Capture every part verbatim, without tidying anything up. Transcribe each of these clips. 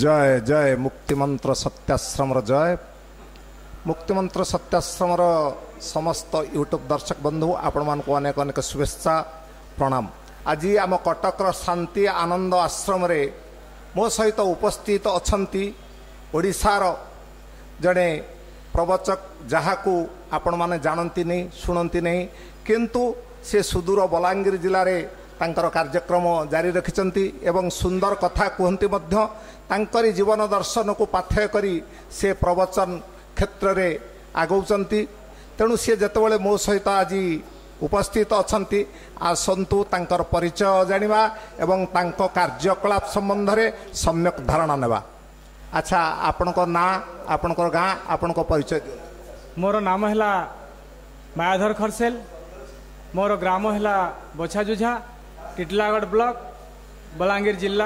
जय जय मुक्तिमंत्र सत्याश्रम जय मुक्तिमंत्र सत्याश्रम समस्त यूट्यूब दर्शक बंधु आपण मान को अनेक अनेक शुभेच्छा प्रणाम। आज आम कटक शांति आनंद आश्रम रे मो सहित उपस्थित अछंती ओडिशार जड़े प्रवचक जहाकू आपण माने जानती नहीं शुणती नहीं किंतु से सुदूर बलांगीर जिले में तांकर कार्यक्रम जारी रखिछंती एवं सुंदर कथा कहती मध्य तांकरी जीवन दर्शन को पाथ्य करी से प्रवचन क्षेत्र में आगौचंती। तेणु सी जेतेबेले मो सहित आज उपस्थित अछंती आसंतु तांकर परिचय जानिबा एवं तांको कार्यकलाप संबंध में सम्यक धारणा नेबा। अच्छा आपणको ना आपणको गाँ आपणको परिचय दियो। मोर नाम है मायाधर खरसेल, मोर ग्राम है बछाजुझा टिटलागढ़ ब्लॉक बलांगीर जिला।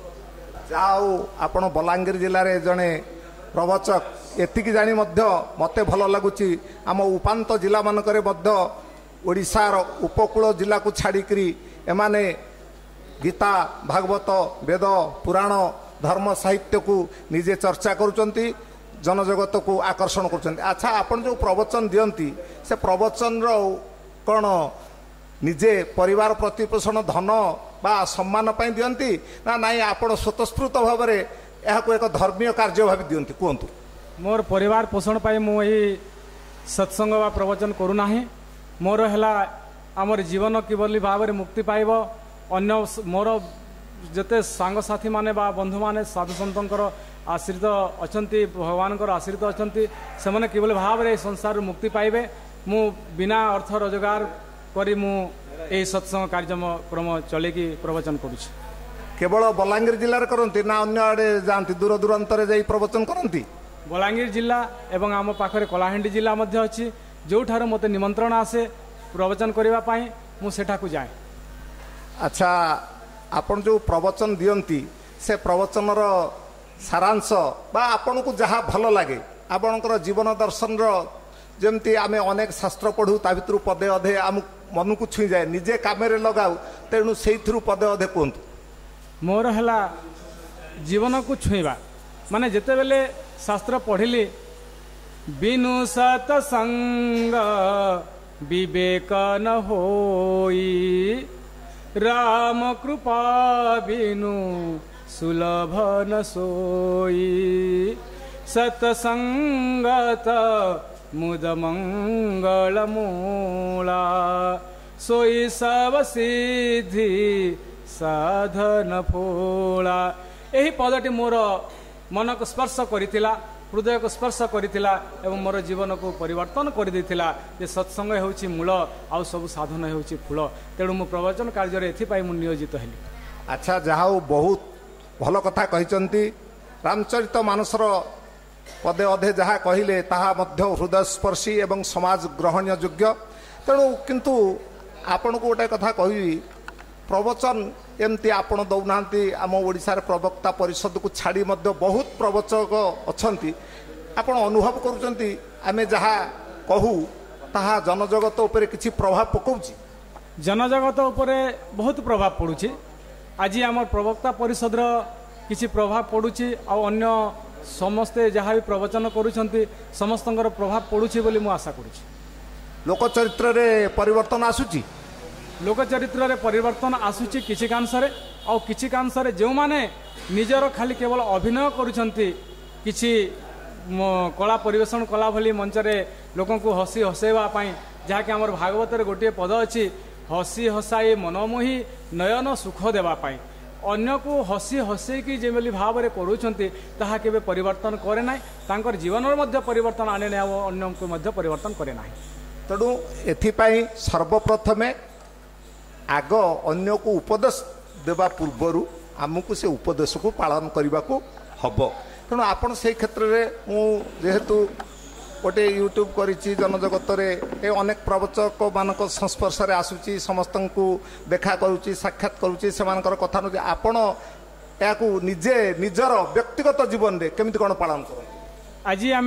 जाओ आपण बलांगीर जिले में जड़े प्रवचक एतिकी जानी मध्य मते भल लगुच आम उपांत जिला मानकरे मध्य ओडिशार उपकूल जिला को छाड़िकी एमाने गीता भागवत वेद पुराण धर्म साहित्य को निजे चर्चा करुचंती जनजगत को आकर्षण करुचंती। अच्छा आपण जो प्रवचन दियंती से प्रवचन रो कौन निजे परिवार प्रतिपोषण धन बा सम्मान पाई दियंती ना नाई आपण स्वतःस्फूर्त भाव में यह एक धर्मीय कार्य भाव दियंती कहतु। मोर परिवार पोषण पाई मु यही सत्संग बा प्रवचन करूना। मोर है आमर जीवन किभली भाव में मुक्ति पाइब अन्य मोर जते सांगसाथी माने बा बंधु माने साधु सन्तंकर आश्रित अछंती भगवान आश्रित अछंती से माने किभली भाव में संसार मुक्ति पाइबे मु बिना अर्थ रोजगार करी मु ए सत्संग कार्यक्रम चलेकी प्रवचन करुछि। केवल बलांगीर जिले में करती ना अन्य आड़े जाती दूर दूरांतर जाई प्रवचन करती? बलांगीर जिला एवं आम पाखरे कलाहांडी जिला मध्य अछि जोठार मते निमंत्रण आसे प्रवचन करबा पई मु सेठाकू जाए। अच्छा आपण जो प्रवचन दियंती से प्रवचन रो सारांश बा आपण को जहाँ भल लगे आपणकर जीवन दर्शन रो जमती आमे अनेक शास्त्र पढ़ू ता भितर पदे अधे आम मन को छुई जाए निजे काम लगाऊ तेणु से पदे अधे कहतु। मोर है जीवन को छुईबा माने जेते बेले शास्त्र पढ़िली बिनु सतसंग विवेक न होई राम कृपा बिनु सुलभ न सोई सतसंगत मुद मंगल मूला सोई सब सिद्धि साधन फूला। यही पदटी मोर मन को स्पर्श करितिला हृदय को स्पर्श करितिला एवं मोर जीवन को परिवर्तन कर देथिला जे सत्संग होउची मूल आउ सब साधन होउची फूल। तेणु मु प्रवचन कार्य एथिपाई मु नियोजित हेली। अच्छा जहाँ बहुत भल कथा कहिचंती रामचरित मानसर पदे अधे जहाँ कहले ताहा मध्य हृदय स्पर्शी एवं समाज ग्रहणीय योग्य। तेणु किंतु आपण को गोटे कथा कहि प्रवचन एमती आपण दौना आम ओडिशार प्रवक्ता परिषद को छाड़ी मध्य बहुत प्रवचक अछंती आपण अनुभव करुचंती आमे जहाँ कहू ताहा जनजगत उपरे किछि प्रभाव पकाउछि? जनजगत उपरे बहुत प्रभाव पड़ुछि। आज आम प्रवक्ता परिषद किछि प्रभाव पड़ुछि आ अन्य समस्ते जहाँ भी प्रवचन करुछंती समस्तंकर प्रभाव पड़ुछि बोली मु आशा करुछि। लोक चरित्र रे परिवर्तन आसुछि? लोक चरित्र रे परिवर्तन आसुछि किछि कांसरे आ किछि कांसरे जो माने निजर खाली केवल अभिनय करुछंती किछि कला परिवेषण कला भली मंच रे लोकन को हसी हसेवा पाई जहाँकि आमर भागवत रे गोटे पद अछि हसी हसाई मनमोही नयन सुख देवा पाई अन्य को हसी हसेकी जेभली भाव में करुछंती ताहा केबे परिवर्तन करे नाही तांकर जीवन मध्य परिवर्तन आने नाही आ अन्य को मध्य परिवर्तन करे नाही। तेणु एथिपाई सर्वप्रथमे आग अन्य को उपदेश देवा पूर्वर आमको से उपदेश को पालन करने को हम। तेणु आपण से क्षेत्र में मुझेतु गोटे यूट्यूब करिछि जनजगत रे अनेक प्रवचक मान संस्पर्श में आसूची समस्त को देखा करुच्ची साक्षात करुच्ची से कथा नु आपण या निजे निजर व्यक्तिगत जीवन में केमिति कौन पालन कर? आज आम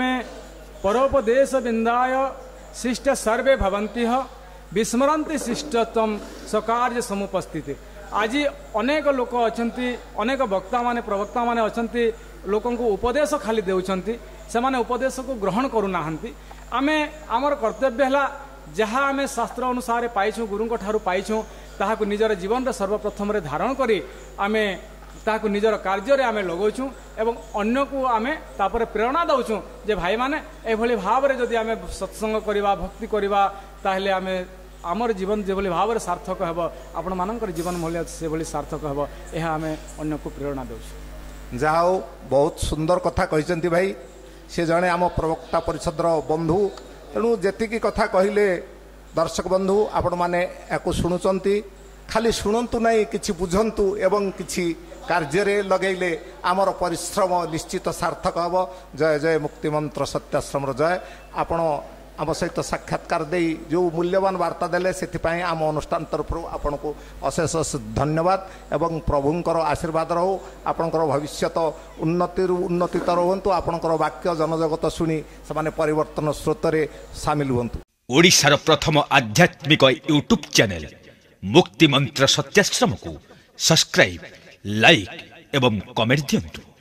परोपदेश बिंदाय शिष्ट सर्वे भवन्ति विस्मरन्ति शिष्टत्वं स्वकार्य समुपस्थिति आज अनेक लोक अच्छा अनेक वक्ता माने प्रवक्ता माने अच्छा लोक उपदेश खाली देउछंती से माने उपदेश को ग्रहण करूना आमे आमर कर्तव्य है जहाँ आम शास्त्र अनुसार पाइछुं गुरुंक ठारू पाइछुं ताहाकु निजर जीवन रे सर्वप्रथम रे धारण करी आमे ताहाकु निजर कार्य रे आमे लगाउछुं एवं अन्य को आमे तापरे प्रेरणा दउछुं जे भाई माने एभली भाव रे जदि आमे सत्संग करिवा भक्ति करिवा ताहले आमे आमर जीवन जेभली भाव रे सार्थक हेब आपण मानकर जीवन मूल्य से भली सार्थक हेब एहा आमे अन्य को प्रेरणा दउछुं। जाओ बहुत सुंदर कथा कहिसंती भाई से जने आम प्रवक्ता परिषदर बंधु तेणु जेतिकी कथा कहले दर्शक बंधु आपण माने याकु शुणुचंती खाली शुणंतु नहीं किछि बुझंतु एवं किछि कार्य रे लगैले आमर परिश्रम निश्चित सार्थक हब। जय जय मुक्ति मंत्र सत्याश्रम जय। आपण आम सहित साक्षात्कार दे जो मूल्यवान वार्ता देले से आम अनुष्ठान तरफ आपण को अशेष अशेष धन्यवाद एवं प्रभुंकर आशीर्वाद रहो आपणकर भविष्यत उन्नति उन्नतितर हुंतु आपणकर वाक्य जनजगत शुणी से परिवर्तन स्रोत रे सामिल हुंतु। ओडिशार प्रथम आध्यात्मिक यूट्यूब चैनल मुक्ति मंत्र सत्याश्रम को सब्सक्राइब लाइक एवं कमेंट दियंतु।